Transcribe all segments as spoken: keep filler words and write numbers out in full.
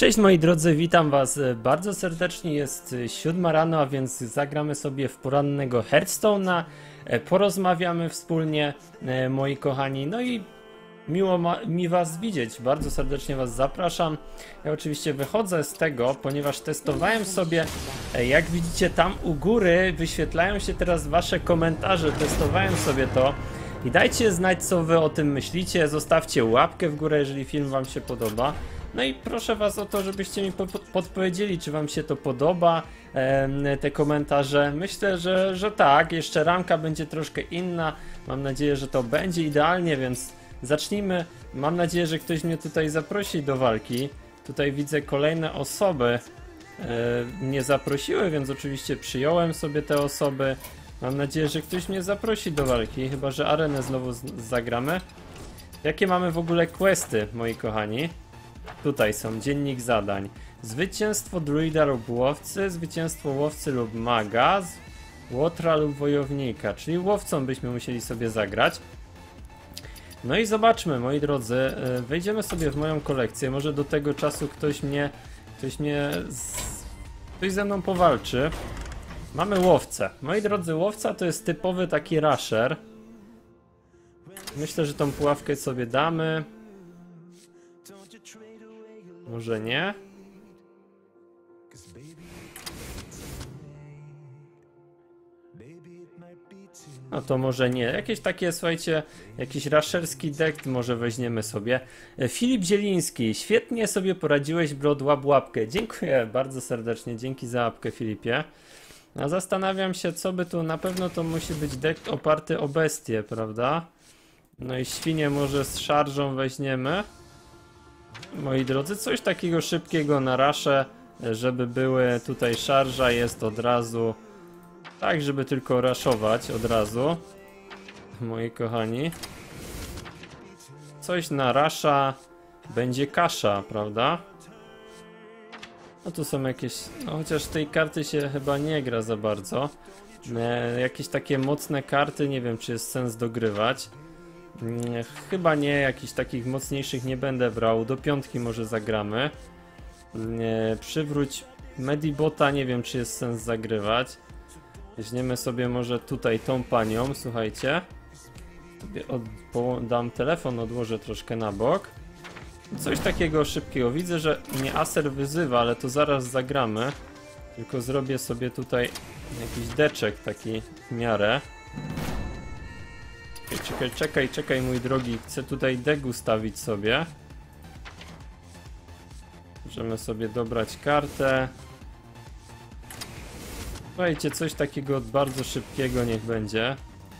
Cześć moi drodzy, witam was bardzo serdecznie, jest siódma rano, a więc zagramy sobie w porannego Hearthstone'a, porozmawiamy wspólnie, moi kochani, no i miło mi was widzieć, bardzo serdecznie was zapraszam. Ja oczywiście wychodzę z tego, ponieważ testowałem sobie, jak widzicie tam u góry wyświetlają się teraz wasze komentarze, testowałem sobie to i dajcie znać, co wy o tym myślicie, zostawcie łapkę w górę, jeżeli film wam się podoba. No i proszę was o to, żebyście mi po podpowiedzieli, czy wam się to podoba, e, te komentarze. Myślę, że, że tak, jeszcze ramka będzie troszkę inna, mam nadzieję, że to będzie idealnie, więc zacznijmy. Mam nadzieję, że ktoś mnie tutaj zaprosi do walki. Tutaj widzę kolejne osoby e, mnie zaprosiły, więc oczywiście przyjąłem sobie te osoby. Mam nadzieję, że ktoś mnie zaprosi do walki, chyba że arenę znowu zagramy. Jakie mamy w ogóle questy, moi kochani? Tutaj są dziennik zadań. Zwycięstwo druida lub łowcy, zwycięstwo łowcy lub maga, łotra lub wojownika, czyli łowcą byśmy musieli sobie zagrać. No i zobaczmy, moi drodzy, wejdziemy sobie w moją kolekcję, może do tego czasu ktoś mnie, ktoś mnie, z... ktoś ze mną powalczy. Mamy łowcę. Moi drodzy, łowca to jest typowy taki rusher. Myślę, że tą puławkę sobie damy. Może nie? No to może nie. Jakieś takie, słuchajcie, jakiś rusherski deck może weźmiemy sobie. Filip Zieliński, świetnie sobie poradziłeś, bro, łap łapkę. Dziękuję bardzo serdecznie, dzięki za łapkę, Filipie. A zastanawiam się, co by tu, na pewno to musi być deck oparty o bestię, prawda? No i świnie może z szarżą weźmiemy. Moi drodzy, coś takiego szybkiego na rasze, żeby były tutaj szarża jest od razu, tak żeby tylko raszować od razu, moi kochani. Coś na rasza, będzie kasza, prawda? No tu są jakieś, no chociaż tej karty się chyba nie gra za bardzo. E, jakieś takie mocne karty, nie wiem czy jest sens dogrywać. Chyba nie, jakichś takich mocniejszych nie będę brał. Do piątki może zagramy. Nie, przywróć Medibota, nie wiem czy jest sens zagrywać. Weźmiemy sobie może tutaj tą panią, słuchajcie. Od, dam telefon, odłożę troszkę na bok. Coś takiego szybkiego. Widzę, że mnie Acer wyzywa, ale to zaraz zagramy. Tylko zrobię sobie tutaj jakiś deczek taki w miarę. Czekaj, czekaj, czekaj mój drogi, chcę tutaj deck ustawić sobie. Możemy sobie dobrać kartę. Słuchajcie, coś takiego bardzo szybkiego niech będzie.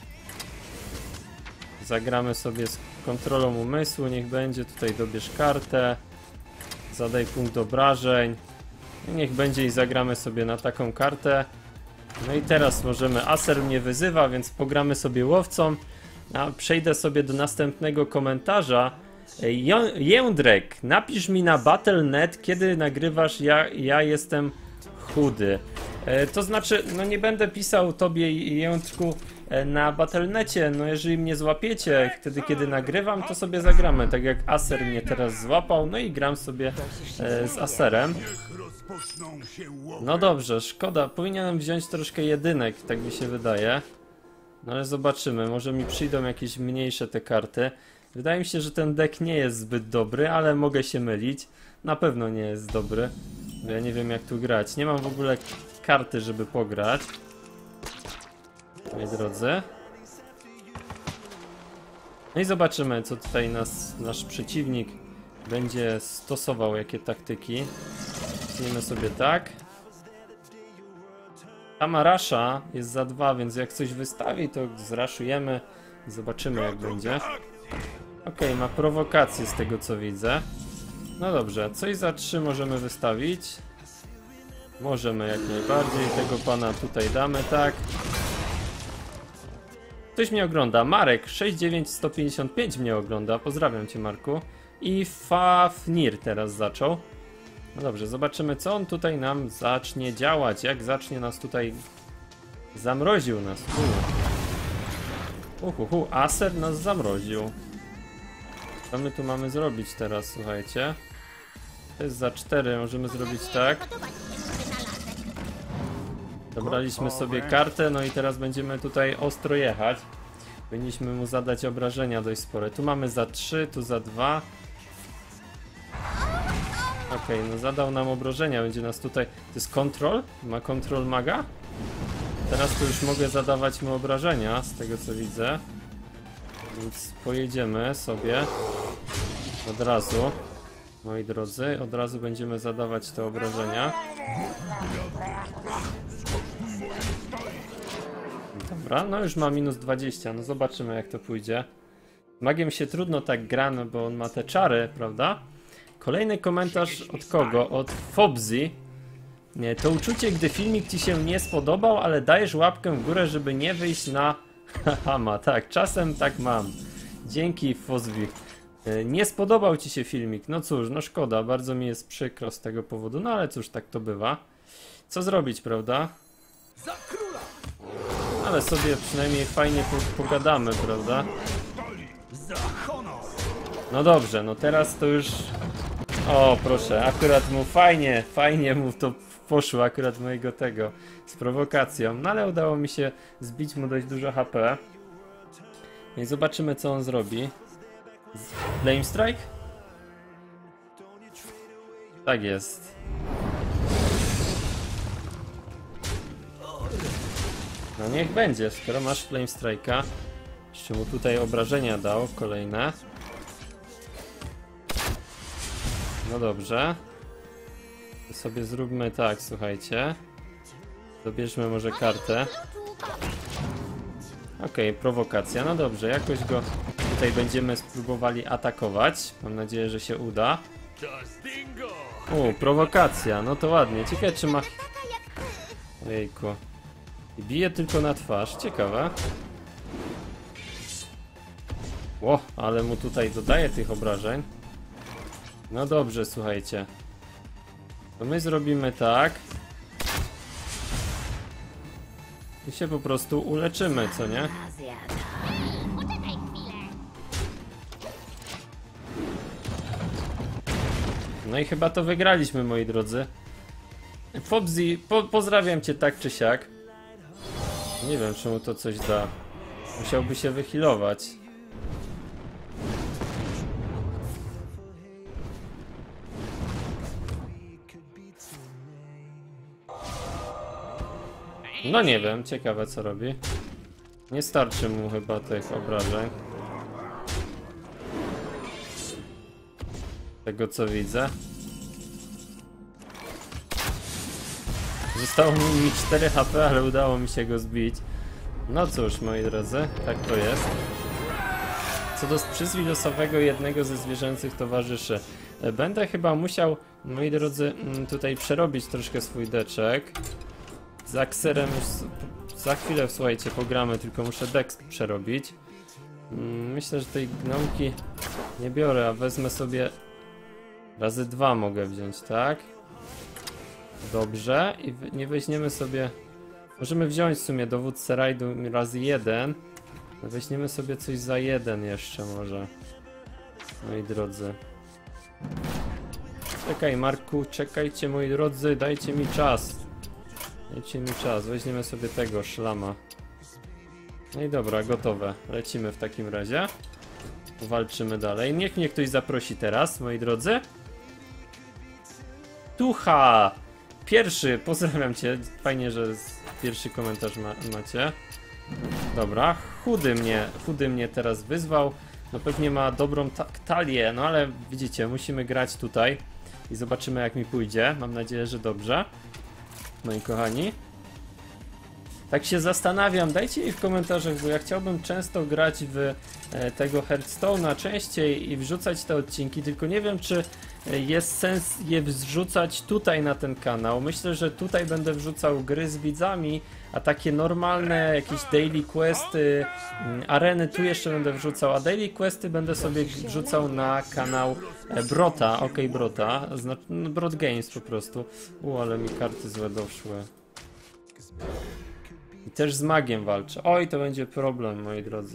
Zagramy sobie z kontrolą umysłu, niech będzie, tutaj dobierz kartę. Zadaj punkt obrażeń. I niech będzie i zagramy sobie na taką kartę. No i teraz możemy, Acer mnie wyzywa, więc pogramy sobie łowcą. A przejdę sobie do następnego komentarza. Jędrek, napisz mi na battle kropka net, kiedy nagrywasz, ja, ja jestem chudy. E, to znaczy, no nie będę pisał tobie, Jędrku, na battle kropka necie. No jeżeli mnie złapiecie wtedy, kiedy nagrywam, to sobie zagramy. Tak jak Acer mnie teraz złapał, no i gram sobie e, z Acerem. No dobrze, szkoda, powinienem wziąć troszkę jedynek, tak mi się wydaje. No ale zobaczymy, może mi przyjdą jakieś mniejsze te karty. Wydaje mi się, że ten deck nie jest zbyt dobry, ale mogę się mylić. Na pewno nie jest dobry, bo ja nie wiem jak tu grać. Nie mam w ogóle karty, żeby pograć. Moi drodzy. No i zobaczymy, co tutaj nas, nasz przeciwnik będzie stosował, jakie taktyki. Zacznijmy sobie tak. Tamarasza jest za dwa, więc jak coś wystawi, to zraszujemy i zobaczymy jak będzie. Ok, ma prowokację z tego co widzę. No dobrze, coś za trzy możemy wystawić. Możemy jak najbardziej, tego pana tutaj damy, tak. Ktoś mnie ogląda, Marek sześć dziewięć sto pięćdziesiąt pięć mnie ogląda, pozdrawiam cię Marku. I Fafnir teraz zaczął. No dobrze, zobaczymy co on tutaj nam zacznie działać, jak zacznie nas tutaj... Zamroził nas, uhuhu, Acer nas zamroził. Co my tu mamy zrobić teraz, słuchajcie? To jest za cztery, możemy zrobić tak. Dobraliśmy sobie kartę, no i teraz będziemy tutaj ostro jechać. Powinniśmy mu zadać obrażenia dość spore. Tu mamy za trzy, tu za dwa. Okej, okay, no zadał nam obrażenia, będzie nas tutaj... To jest kontrol? Ma kontrol maga? Teraz to już mogę zadawać mu obrażenia, z tego co widzę. Więc pojedziemy sobie od razu. Moi drodzy, od razu będziemy zadawać te obrażenia. Dobra, no już ma minus dwadzieścia, no zobaczymy jak to pójdzie. Magiem się trudno tak gra, no bo on ma te czary, prawda? Kolejny komentarz od kogo? Od Fobzi. Nie, to uczucie, gdy filmik ci się nie spodobał, ale dajesz łapkę w górę, żeby nie wyjść na hama. Tak, czasem tak mam. Dzięki, Fozbi. Nie spodobał ci się filmik. No cóż, no szkoda, bardzo mi jest przykro z tego powodu, no ale cóż, tak to bywa. Co zrobić, prawda? Ale sobie przynajmniej fajnie po pogadamy, prawda? No dobrze, no teraz to już... O, proszę, akurat mu fajnie, fajnie mu to poszło, akurat mojego tego, z prowokacją. No ale udało mi się zbić mu dość dużo H P. No i zobaczymy co on zrobi. Flame Strike? Tak jest. No niech będzie, skoro masz Flame Strike'a. Jeszcze mu tutaj obrażenia dał, kolejne. No dobrze. To sobie zróbmy tak, słuchajcie. Dobierzmy może kartę. Okej, okay, prowokacja. No dobrze, jakoś go tutaj będziemy spróbowali atakować. Mam nadzieję, że się uda. O, prowokacja. No to ładnie. Ciekawe czy ma... Ojejku. I bije tylko na twarz. Ciekawe. Ło, ale mu tutaj dodaje tych obrażeń. No dobrze, słuchajcie. To my zrobimy tak. I się po prostu uleczymy, co nie? No i chyba to wygraliśmy, moi drodzy. Fobzi, po pozdrawiam cię tak czy siak. Nie wiem, czy mu to coś da. Musiałby się wyhealować. No nie wiem, ciekawe co robi. Nie starczy mu chyba tych obrażeń. Tego co widzę. Zostało mi cztery H P, ale udało mi się go zbić. No cóż, moi drodzy, tak to jest. Co do przyzwi losowego jednego ze zwierzęcych towarzyszy. Będę chyba musiał, moi drodzy, tutaj przerobić troszkę swój deczek. Z Akserem już za chwilę, słuchajcie, pogramy, tylko muszę deck przerobić. Myślę, że tej gnomki nie biorę, a wezmę sobie razy dwa mogę wziąć, tak? Dobrze, i nie weźmiemy sobie... Możemy wziąć w sumie dowódcę rajdu razy jeden. Weźmiemy sobie coś za jeden jeszcze może. Moi drodzy. Czekaj Marku, czekajcie moi drodzy, dajcie mi czas. Dajcie mi czas, weźmiemy sobie tego szlama. No i dobra, gotowe. Lecimy w takim razie. Walczymy dalej. Niech mnie ktoś zaprosi teraz, moi drodzy. Tucha! Pierwszy, pozdrawiam cię. Fajnie, że pierwszy komentarz ma, macie. Dobra, chudy mnie, chudy mnie teraz wyzwał. No pewnie ma dobrą ta talię, no ale widzicie, musimy grać tutaj. I zobaczymy jak mi pójdzie. Mam nadzieję, że dobrze. Moi kochani. Tak się zastanawiam, dajcie mi w komentarzach, bo ja chciałbym często grać w e, tego Hearthstone'a częściej i wrzucać te odcinki, tylko nie wiem czy jest sens je wrzucać tutaj na ten kanał. Myślę, że tutaj będę wrzucał gry z widzami, a takie normalne jakieś daily questy, areny tu jeszcze będę wrzucał, a daily questy będę sobie wrzucał na kanał Brota, ok Brota, znaczy no, Brot Games po prostu. U, ale mi karty złe doszły. I też z magiem walczę. Oj, to będzie problem, moi drodzy.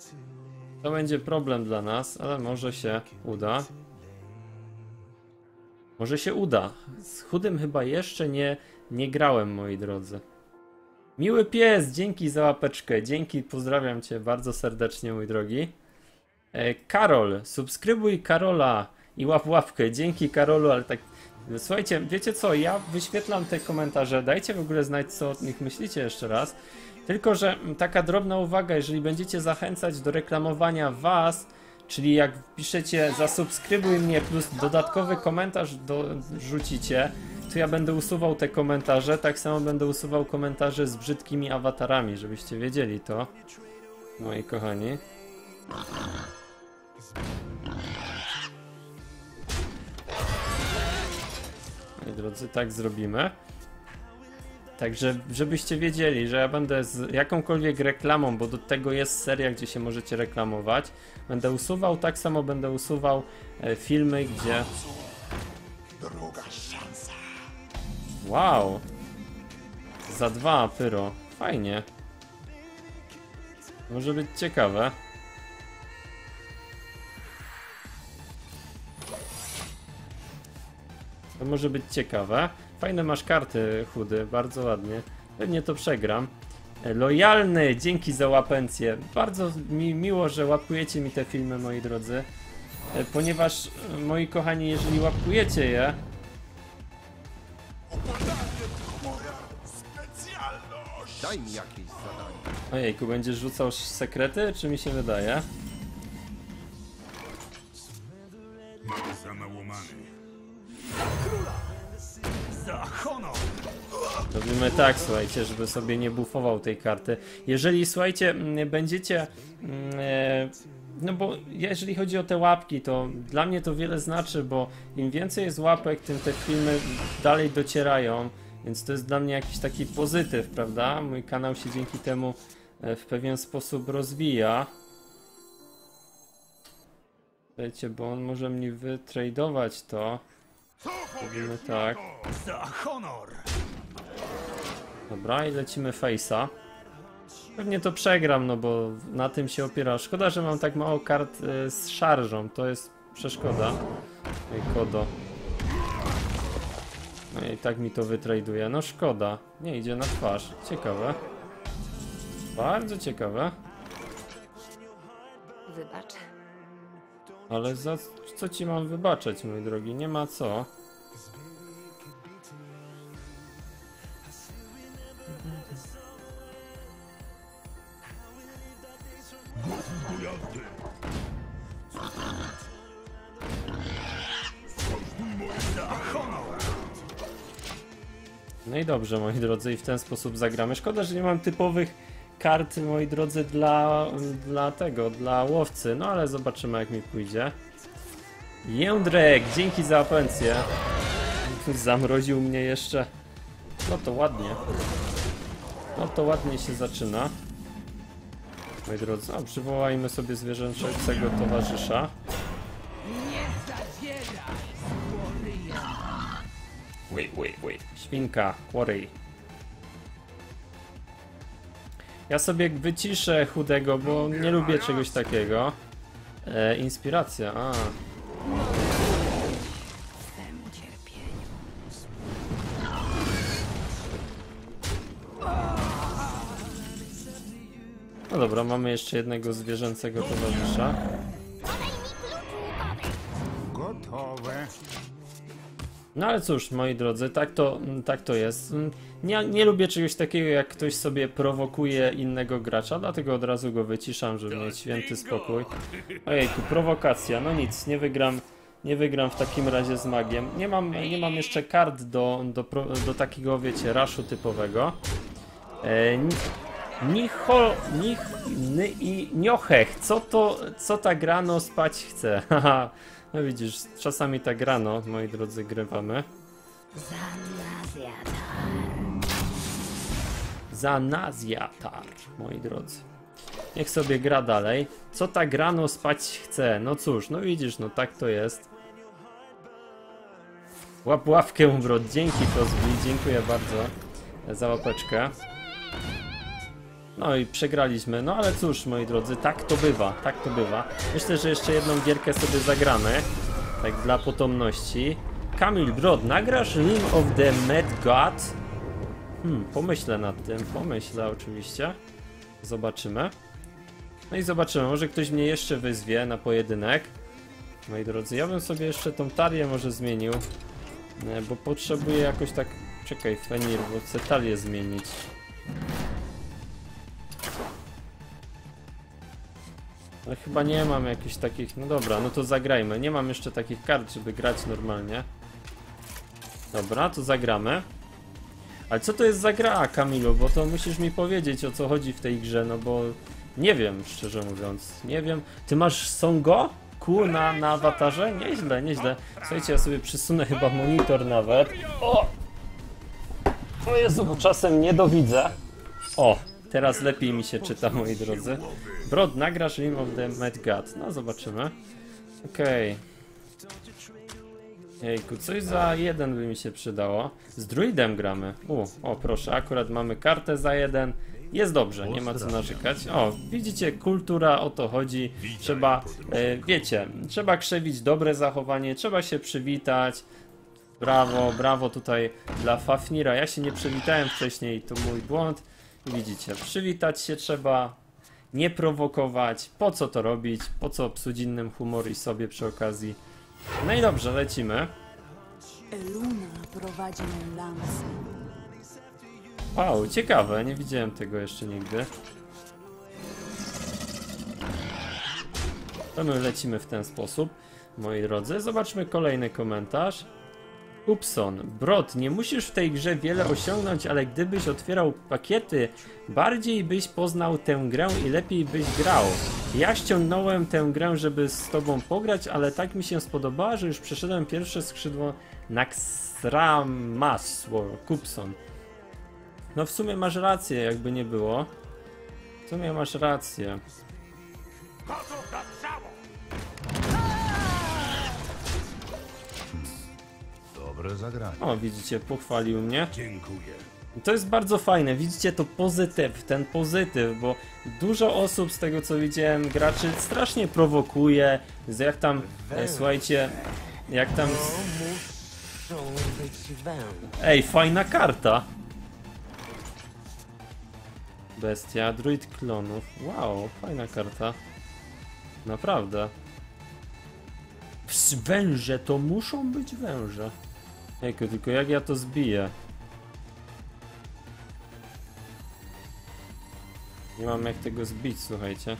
To będzie problem dla nas, ale może się uda. Może się uda. Z chudym chyba jeszcze nie, nie grałem, moi drodzy. Miły pies, dzięki za łapeczkę. Dzięki, pozdrawiam cię bardzo serdecznie, mój drogi. E, Karol, subskrybuj Karola i łap łapkę. Dzięki, Karolu, ale tak... Słuchajcie, wiecie co, ja wyświetlam te komentarze, dajcie w ogóle znać, co o nich myślicie jeszcze raz. Tylko że taka drobna uwaga, jeżeli będziecie zachęcać do reklamowania was, czyli jak piszecie zasubskrybuj mnie plus dodatkowy komentarz do, rzucicie, to ja będę usuwał te komentarze, tak samo będę usuwał komentarze z brzydkimi awatarami, żebyście wiedzieli to, moi kochani. Moi drodzy, tak zrobimy. Także, żebyście wiedzieli, że ja będę z jakąkolwiek reklamą, bo do tego jest seria, gdzie się możecie reklamować, będę usuwał, tak samo będę usuwał e, filmy, gdzie... Wow! Za dwa, pyro. Fajnie. Może być ciekawe. To może być ciekawe. Fajne masz karty, chudy, bardzo ładnie. Pewnie to przegram. Lojalny, dzięki za łapencję. Bardzo mi miło, że łapkujecie mi te filmy, moi drodzy. Ponieważ, moi kochani, jeżeli łapkujecie je... Daj mi jakieś zadanie. Ojejku, będziesz rzucał sekrety, czy mi się wydaje? Za honor! Robimy tak, słuchajcie, żeby sobie nie bufował tej karty. Jeżeli, słuchajcie, mm, będziecie... mm, e, No bo jeżeli chodzi o te łapki, to dla mnie to wiele znaczy, bo im więcej jest łapek, tym te filmy dalej docierają. Więc to jest dla mnie jakiś taki pozytyw, prawda? Mój kanał się dzięki temu e, w pewien sposób rozwija. Słuchajcie, bo on może mi wytradować to. Robimy tak. Za honor! Dobra, i lecimy face'a. Pewnie to przegram, no bo na tym się opiera. Szkoda, że mam tak mało kart y, z szarżą, to jest przeszkoda. Ej, kodo. No i tak mi to wytraduje, no szkoda. Nie, idzie na twarz. Ciekawe. Bardzo ciekawe. Wybacz. Ale za co ci mam wybaczać, mój drogi? Nie ma co. No i dobrze, moi drodzy, i w ten sposób zagramy. Szkoda, że nie mam typowych kart, moi drodzy, dla, dla tego, dla łowcy. No ale zobaczymy, jak mi pójdzie. Jędrek, dzięki za apencję. Zamroził mnie jeszcze. No to ładnie. No to ładnie się zaczyna. Moi drodzy, a przywołajmy sobie zwierzęcego towarzysza. Ui, ui, ui. Świnka, quarry. Ja sobie wyciszę chudego, bo nie lubię czegoś takiego. E, inspiracja, a. Twemu cierpieniu. No dobra, mamy jeszcze jednego zwierzęcego towarzysza. Gotowe. No ale cóż, moi drodzy, tak to, tak to jest. Nie, nie lubię czegoś takiego, jak ktoś sobie prowokuje innego gracza, dlatego od razu go wyciszam, żeby mieć święty spokój. Ojejku, prowokacja, no nic, nie wygram, nie wygram w takim razie z magiem. Nie mam, nie mam jeszcze kart do, do, do takiego, wiecie, raszu typowego. E, Nicho, nich, ny, i niochech, co to, co ta grano spać chce? Haha. No widzisz, czasami tak rano, moi drodzy, grywamy. Zanazjatar, moi drodzy. Niech sobie gra dalej. Co ta grano spać chce? No cóż, no widzisz, no tak to jest. Łap ławkę, brod. Dzięki, Frostby, dziękuję bardzo za łapeczkę. No i przegraliśmy, no ale cóż, moi drodzy, tak to bywa, tak to bywa. Myślę, że jeszcze jedną gierkę sobie zagramy, tak dla potomności. Kamil Brod, nagrasz Realm of the Mad God? Hmm, pomyślę nad tym, pomyślę oczywiście. Zobaczymy. No i zobaczymy, może ktoś mnie jeszcze wyzwie na pojedynek. Moi drodzy, ja bym sobie jeszcze tą talię może zmienił. Bo potrzebuję jakoś tak... Czekaj, Fenir, bo chcę talię zmienić. Ale chyba nie mam jakichś takich... No dobra, no to zagrajmy. Nie mam jeszcze takich kart, żeby grać normalnie. Dobra, to zagramy. Ale co to jest za gra, Kamilu? Bo to musisz mi powiedzieć, o co chodzi w tej grze, no bo... Nie wiem, szczerze mówiąc. Nie wiem. Ty masz Songo? Ku na, na awatarze? Nieźle, nieźle. Słuchajcie, ja sobie przysunę chyba monitor nawet. O! O Jezu, bo czasem nie dowidzę. O! Teraz lepiej mi się czyta, moi drodzy. Brod, nagrasz Realm of the Mad God. No, zobaczymy. Okej. Okay. Jejku, coś za jeden by mi się przydało. Z druidem gramy. U, o proszę, akurat mamy kartę za jeden. Jest dobrze, nie ma co narzekać. O, widzicie, kultura, o to chodzi. Trzeba, e, wiecie, trzeba krzewić dobre zachowanie, trzeba się przywitać. Brawo, brawo tutaj dla Fafnira. Ja się nie przywitałem wcześniej, to mój błąd. Widzicie, przywitać się trzeba, nie prowokować. Po co to robić? Po co psuć innym humor i sobie przy okazji? No i dobrze, lecimy. Eluna prowadzi mą lansę. Wow, ciekawe, nie widziałem tego jeszcze nigdy. To my lecimy w ten sposób, moi drodzy. Zobaczmy kolejny komentarz. Upson, Brod, nie musisz w tej grze wiele osiągnąć, ale gdybyś otwierał pakiety, bardziej byś poznał tę grę i lepiej byś grał. Ja ściągnąłem tę grę, żeby z tobą pograć, ale tak mi się spodobała, że już przeszedłem pierwsze skrzydło Naxxramasło, Kupson. No w sumie masz rację, jakby nie było. W sumie masz rację. Dobre zagranie. O, widzicie, pochwalił mnie. Dziękuję. To jest bardzo fajne, widzicie to pozytyw, ten pozytyw, bo dużo osób z tego co widziałem, graczy strasznie prowokuje, że jak tam, e, słuchajcie, jak tam... Ej, fajna karta! Bestia, druid klonów, wow, fajna karta. Naprawdę. Psz, węże, to muszą być węże. Ejku, tylko jak ja to zbiję? Nie mam jak tego zbić, słuchajcie.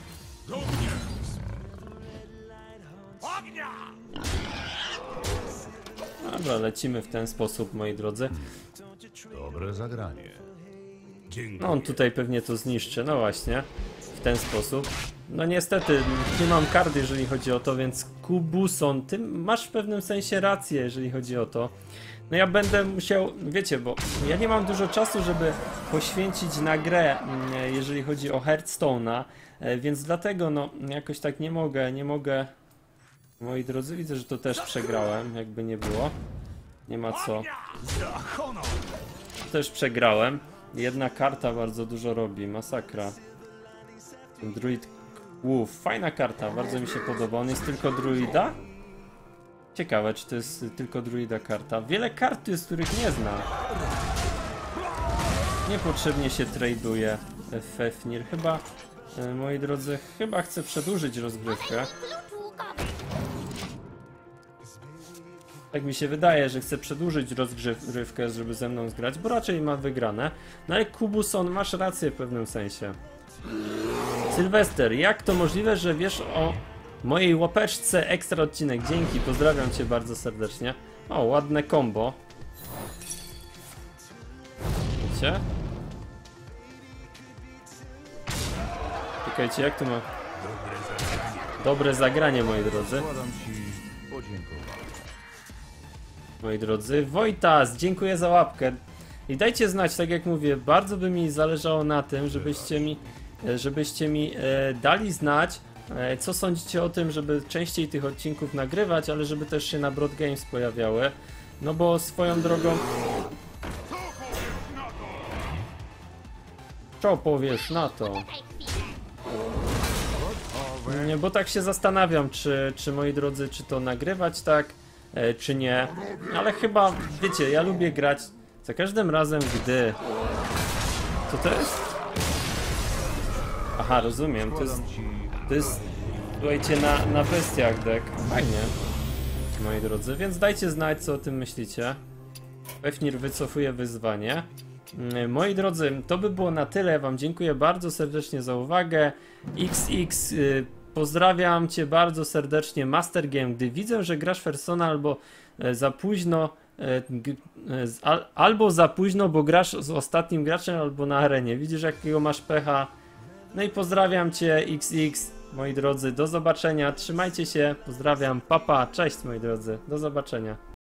Dobra, lecimy w ten sposób, moi drodzy. Dobre zagranie. Dziękuję. No on tutaj pewnie to zniszczy, no właśnie. W ten sposób. No niestety, nie mam kart, jeżeli chodzi o to, więc Kubuson, ty masz w pewnym sensie rację, jeżeli chodzi o to. No ja będę musiał, wiecie, bo ja nie mam dużo czasu, żeby poświęcić na grę, jeżeli chodzi o Hearthstone'a, więc dlatego no jakoś tak nie mogę, nie mogę. Moi drodzy, widzę, że to też przegrałem, jakby nie było. Nie ma co. Za honor! Też przegrałem. Jedna karta bardzo dużo robi, masakra. Ten druid Wolf, fajna karta, bardzo mi się podoba. On jest tylko druida? Ciekawe, czy to jest tylko druida karta. Wiele kart jest, których nie znam. Niepotrzebnie się traduje Fafnir. Chyba, e, moi drodzy, chyba chcę przedłużyć rozgrywkę. Tak mi się wydaje, że chce przedłużyć rozgrywkę, żeby ze mną zgrać, bo raczej ma wygrane. No ale Kubuson, masz rację w pewnym sensie. Sylwester, jak to możliwe, że wiesz o mojej łapeczce ekstra odcinek? Dzięki, pozdrawiam cię bardzo serdecznie. O, ładne combo. Widzicie? Czekajcie, jak to ma... Dobre zagranie, moi drodzy. Składam ci podziękowanie. Moi drodzy, Wojtas, dziękuję za łapkę. I dajcie znać, tak jak mówię, bardzo by mi zależało na tym, żebyście mi, żebyście mi e, dali znać, e, co sądzicie o tym, żeby częściej tych odcinków nagrywać, ale żeby też się na Brod Games pojawiały. No bo swoją drogą... Co powiesz na to? Nie, bo tak się zastanawiam, czy, czy moi drodzy, czy to nagrywać tak, e, czy nie. Ale chyba, wiecie, ja lubię grać za każdym razem, gdy... Co to jest? Aha, rozumiem, to jest... To jest... Słuchajcie, na, na bestiach deck. Fajnie, moi drodzy, więc dajcie znać, co o tym myślicie. Fefnir wycofuje wyzwanie. Moi drodzy, to by było na tyle. Wam dziękuję bardzo serdecznie za uwagę. X X, y, pozdrawiam cię bardzo serdecznie, Master Game. Gdy widzę, że grasz Persona albo e, za późno, e, g, e, z, al, albo za późno, bo grasz z ostatnim graczem, albo na arenie. Widzisz, jakiego masz pecha. No i pozdrawiam cię, X X, moi drodzy. Do zobaczenia. Trzymajcie się. Pozdrawiam. Papa. Cześć, moi drodzy. Do zobaczenia.